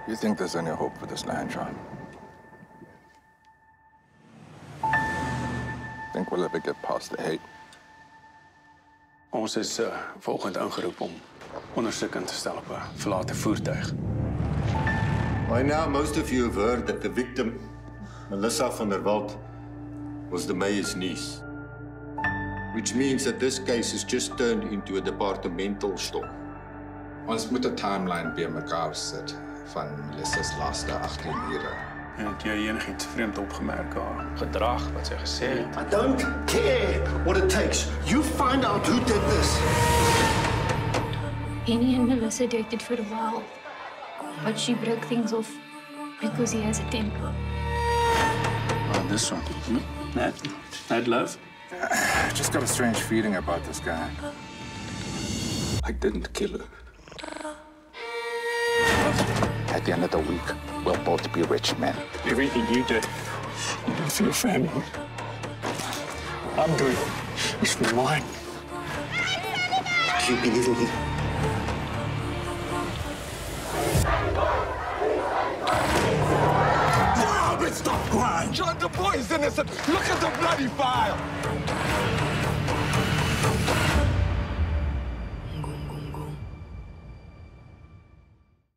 You think there's any hope for this land, John? Think we'll ever get past the hate? Ons is volgend aangeroep om onderzoek in te stellen op een verlaten voertuig. By now, most of you have heard that the victim, Melissa van der Walt, was the mayor's niece. Which means that this case has just turned into a departmental storm. Ons moet 'n timeline by mekaar sit van Melissa's laaste 18 ure. En het jy enigiets vreemd opgemerk haar gedrag, wat sy gesê het? I don't care what it takes. You find out who did this. Penny and Melissa dated for a while, but she broke things off because he has a temper. Oh, this one. Ned Love? Just got a strange feeling about this guy. I didn't kill her. At the end of the week, we'll both be rich men. Everything you did for your family, I'm doing is for mine. You believe in me? Stop crying! John, the boy is innocent! Look at the bloody file!